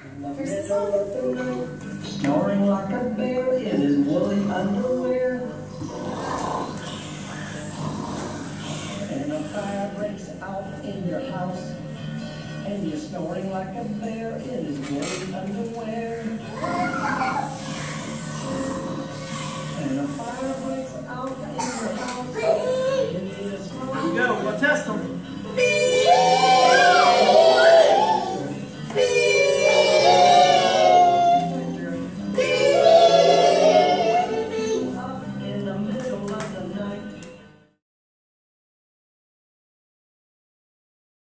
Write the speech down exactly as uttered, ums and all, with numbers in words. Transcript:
In the middle of the night, snoring like a bear in his woolly underwear. And a fire breaks out in your house, and you're snoring like a bear in his woolly underwear. And a fire breaks out in your house, and you're snoring. Here we go, we're gonna test them.